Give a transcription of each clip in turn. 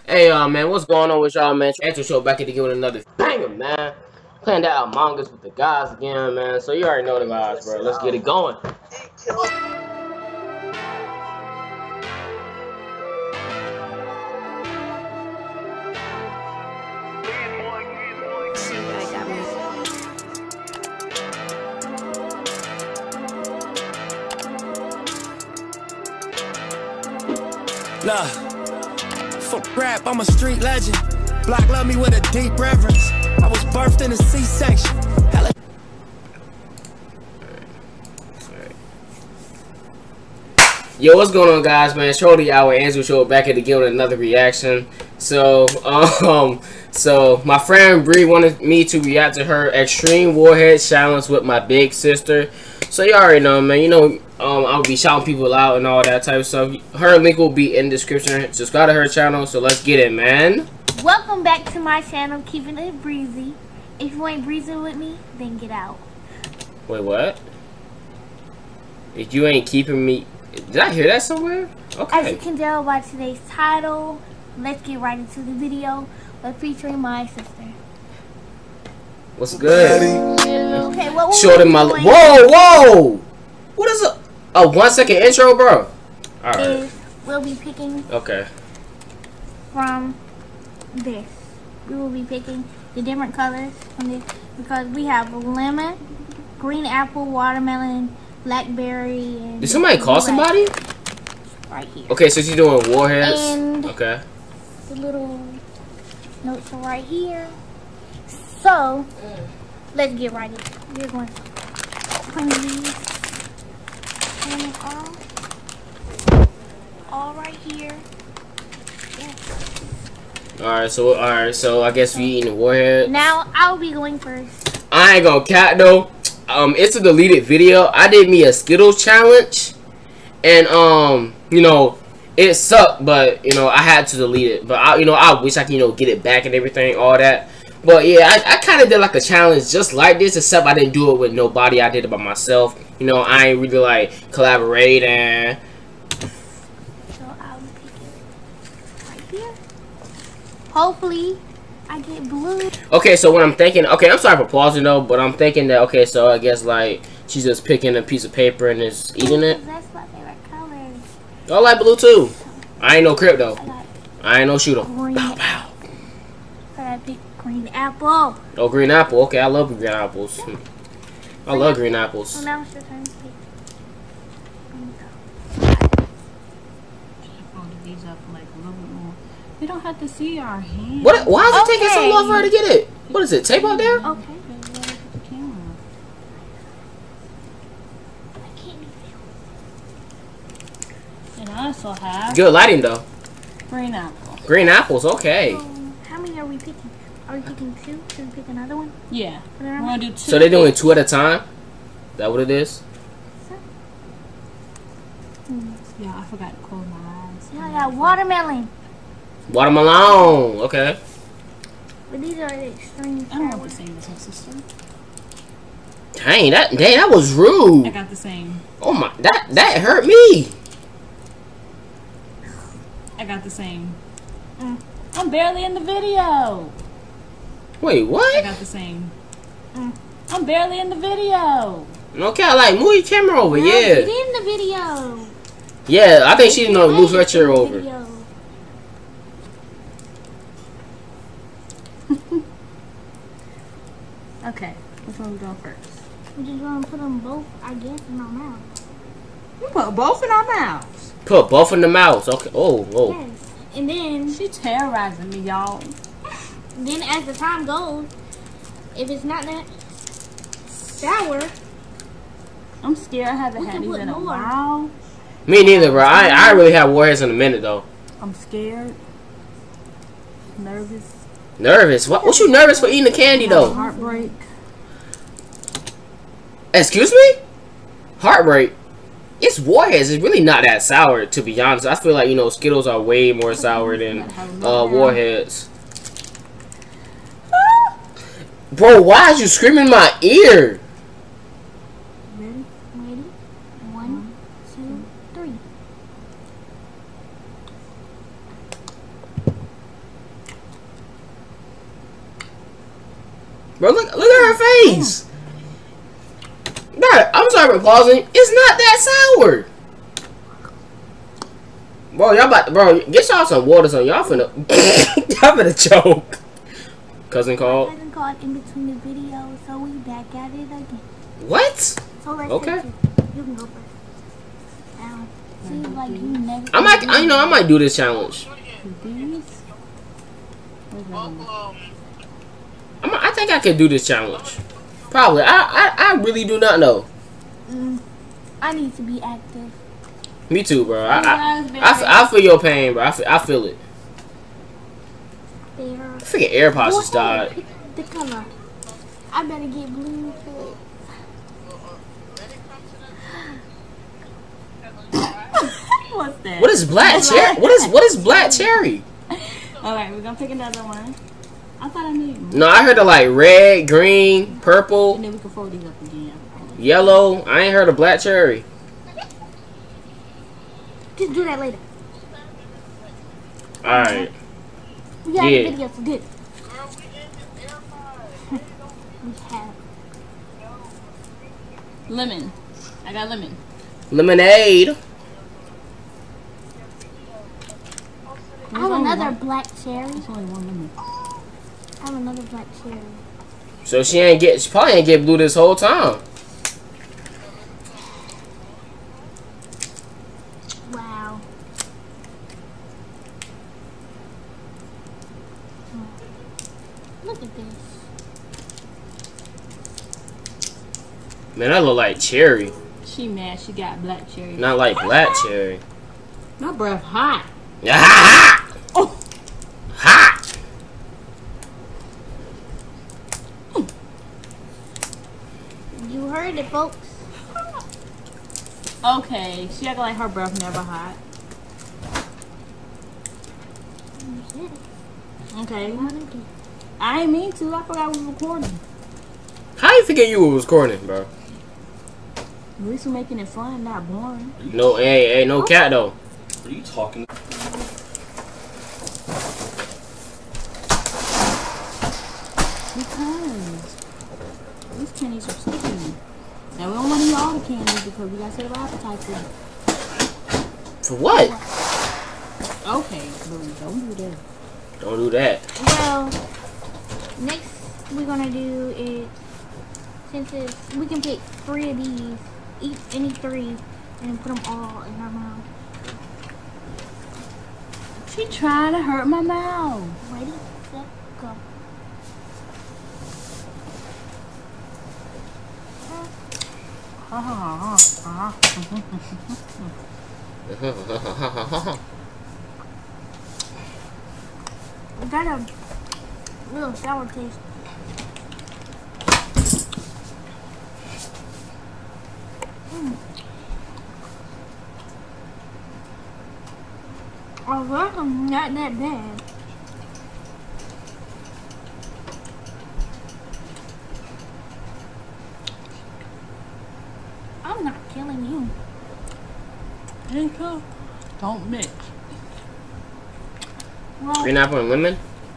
Hey man, what's going on with y'all, man? Answer Show back at again with another banger, man. Playing that Among Us with the guys again, man. So you already know the guys, bro. Let's get it going. Look, for rap, I'm a street legend. Block love me with a deep reverence. I was birthed in a C-section. Yo, what's going on, guys, man? Shorty Hour Andrew Show back at again with another reaction. So my friend Bree wanted me to react to her Extreme Warhead challenge with my big sister. So you already know, man. You know, I'll be shouting people out and all that type of stuff. Her link will be in the description. Subscribe to her channel. So let's get it, man. Welcome back to my channel, keeping it breezy. If you ain't breezing with me, then get out. Wait, what? If you ain't keeping me, did I hear that somewhere? Okay. As you can tell by today's title, let's get right into the video. We're featuring my sister. What's good? Okay, what Short in my whoa! What is a 1 second intro, bro? All right. We'll be picking. Okay. From this, we will be picking the different colors from this because we have lemon, green apple, watermelon, blackberry, and did somebody call somebody? Right here. Okay, so she's doing warheads. And okay. The little notes are right here. So let's get right into it. We're going to open these and all right here. Yes. All right, so I guess we eating warheads. Now I'll be going first. I ain't gonna cat though. It's a deleted video. I did me a Skittles challenge, and you know, it sucked, but you know, I had to delete it. But I wish I could get it back and everything, all that. But yeah, I kind of did like a challenge just like this, except I didn't do it with nobody. I did it by myself. You know, I ain't really like collaborating. So I'll pick it right here. Hopefully, I get blue. Okay, so what I'm thinking, okay, I'm sorry for pausing though, but I'm thinking that, okay, so I guess like she's just picking a piece of paper and just eating it. That's my favorite color. I like blue too. I ain't no crip though. I ain't no shooter. Pow pow. I pick green apple. Oh, green apple. Okay, I love green apples. I love green apples. So now it's your turn to pick. These up like a little bit more. We don't have to see our hands. What? Why is it taking so long for her to get it? What is it? Tape out there? Okay. And I also have good lighting though. Green apple. Green apples. Okay. So, how many are we picking? Are we picking two? Should we pick another one? Yeah. We're gonna do two. So they're doing two at a time? Is that what it is? Yeah, I forgot to close my eyes. Yeah, I got watermelon. Watermelon. Okay. But these are the extreme. I don't know what to say this one, sister. Dang, that was rude. I got the same. Oh my, that hurt me. I got the same. I'm barely in the video. Wait, what? I got the same. I'm barely in the video. Okay, I like move your camera over, No, yeah. get in the video. Yeah, I think she didn't know to move her chair over. Okay, which one we going first? We're just gonna put them both, I guess, in our mouth. We put both in our mouths. Put both in the mouth. Okay. Oh. Yes. And then She terrorizing me, y'all. Then as the time goes, if it's not that sour, I'm scared. I haven't had these in a while. Me neither, bro. I really have warheads in a minute though. I'm scared. Nervous. Nervous? What you nervous for eating the candy though? Heartbreak. Excuse me? Heartbreak? It's warheads. It's really not that sour, to be honest. I feel like, Skittles are way more sour than warheads. Bro, why is you screaming in my ear? Ready? 1, 2, 3. Bro, look at her face. Bro, I'm sorry for pausing. It's not that sour. Bro, y'all get y'all some water, so y'all finna y'all finna choke. Cousin called. Cousin called in between the videos, so we back at it again. What? So let's Okay. You can go first. Now, seems like you never. I might do this challenge. I think I can do this challenge. Probably. I really do not know. I need to be active. Me too, bro. I feel your pain, bro. I feel it. There. I freaking AirPods just died. Pick the color. I better get blue for What's that? What is black cherry? What is black cherry? Alright, we're gonna pick another one. I thought I knew. No, I heard of like red, green, purple, And then we can fold these up again. yellow. I ain't heard of black cherry. Just do that later. Alright. We got Yeah. a video to do. We have. Lemon. I got lemon. Lemonade. I have another black cherry. There's only one lemon. I have another black cherry. So she probably ain't get blue this whole time. Wow. Look at this. Man, that look like cherry. She mad. She got black cherry. Not like black cherry. My breath hot. Ha! Oh. Hot! You heard it, folks. Okay, she acting like her breath never hot. Okay. I ain't mean to. I forgot we were recording. How you figure you was recording, bro? At least we're making it fun, not boring. No, hey, no cat though. What are you talking? Because these candies are sticky. Now we don't want to eat all the candies because we gotta save our appetite for it. For what? Okay, but don't do that. Don't do that. Well, next we're gonna do is, we can pick 3 of these, eat any 3, and put them all in our mouth. She trying to hurt my mouth. Ready, set, go. It got a little sour taste. Oh, that's not that bad. I'm not killing you. Handcuff. Don't mix. Well, Green apple and lemon?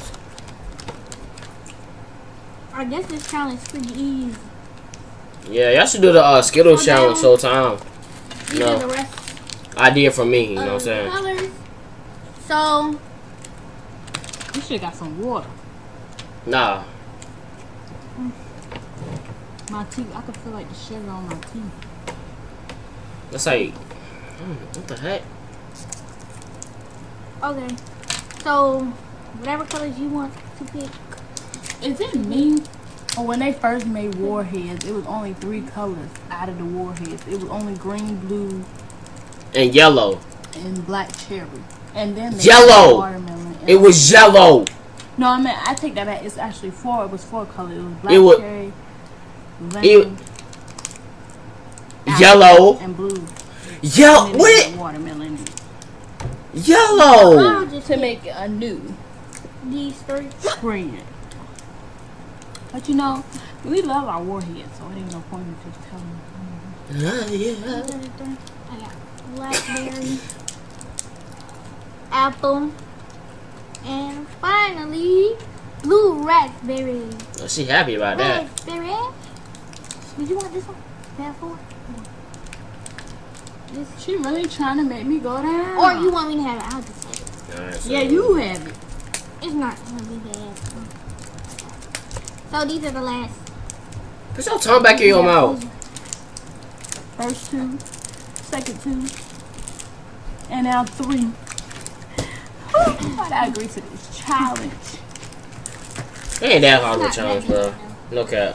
I guess this challenge is pretty easy. Yeah, y'all should do the Skittles Okay. challenge sometime. These No. are the rest Idea from me, you know what I'm of the saying? colors. So, You should have got some water. Nah. My teeth, I could feel like the sugar on my teeth. That's like, what the heck? okay. So, whatever colors you want to pick. Is it me? Or when they first made Warheads, it was only 3 colors out of the Warheads. It was only green, blue, And yellow. and black cherry. And then they Yellow! added watermelon. And It was yellow. No, I mean, I take that back. It's actually 4. It was 4 colors. It was black It was- cherry, It- lemon, apple, Yellow. and blue. Yellow. And then What? they added watermelon in it. Yellow. I'll just To pick make a new these 3. green. But you know, we love our Warheads, so it ain't no point in just telling them. I got blackberry, apple, and finally blue raspberry. Oh, she happy about that. Raspberry. Did you want this one? That for? This. She really trying to make me go down. Or you want me to have it? I'll just have it. Alright, so Yeah, you have it. It's not gonna be bad. So these are the last. Put your tongue back in your mouth. First 2, second 2, and now 3. Why did I agree to this challenge? It ain't that hard of a challenge, bro. No cap.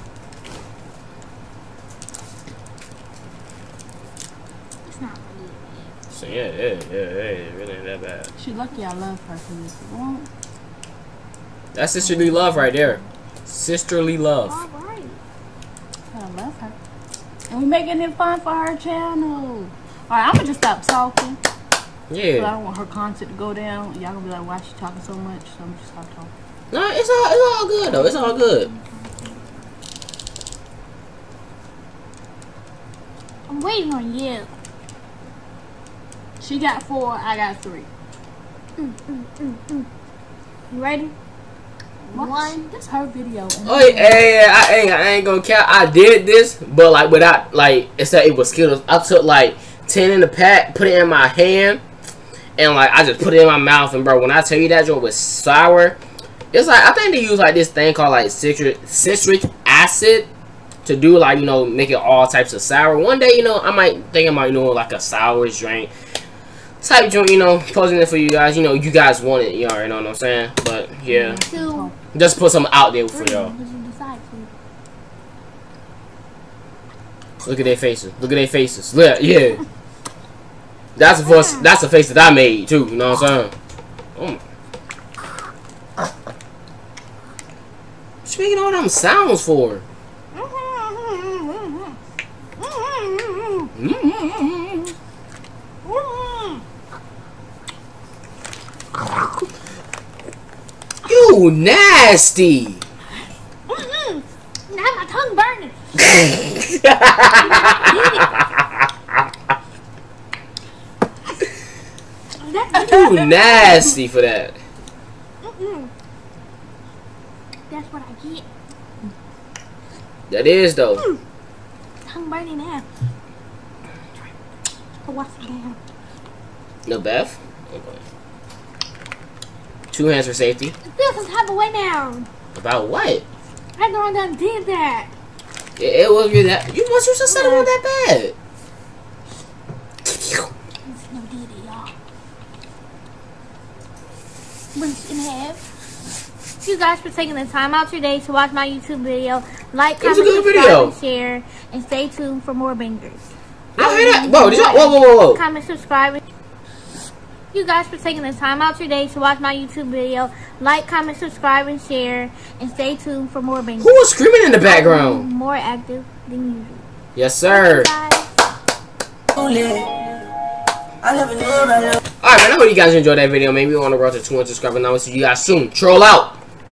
It's not really bad. So yeah, it really ain't that bad. She lucky I love her for this. Well, That's sisterly love right there. Sisterly love. Alright. I love her. And we making it fun for her channel. Alright, I'm gonna just stop talking. But I Yeah. don't want her content to go down. Y'all gonna be like, why she talking so much? So I'm just stop talking. No, it's all good though. It's all good. I'm waiting on you. She got 4, I got 3. You ready? What? One. That's her video. Oh yeah, I ain't gonna count. I did this, but like without like it said it was Skittles. I took like 10 in the pack, put it in my hand, and like I just put it in my mouth. And bro, when I tell you that joint was sour, it's like I think they use like this thing called like citric acid to do like, you know, make it all types of sour. One day, you know, I might think about, you know, like a sour drink type joint, you know, posting it for you guys. You know, you guys want it, you already know what I'm saying. But yeah, 2, just put something out there for 3. y'all. What you decide to? Look at their faces. Look at their faces. Look, yeah. That's the voice. That's the face that I made too. You know what I'm saying? Oh my. What you making all them sounds for? You nasty. Now my tongue burning. You nasty for that. That's what I get. That is though. Tongue burning now. I'll wash it down. No, Beth. Okay. 2 hands for safety. It feels some type of way now. About what? I know I done did that. It was really that. You must have said it wasn't that bad. It's no did it, y'all. Rinse in half. Thank you guys for taking the time out today to watch my YouTube video. Like, It was a comment, good subscribe, video. and share. And stay tuned for more bangers. Y'all hear that? Bro, did y'all? Whoa. Comment, subscribe. Thank you guys for taking the time out today to watch my YouTube video. Like, comment, subscribe, and share. And stay tuned for more bangers. Who was screaming in the background? More active than usual. Yes, sir. Bye. Alright, man, I hope you guys enjoyed that video. Maybe we want to grow to 200 subscribers. Now, we'll see you guys soon. Troll out.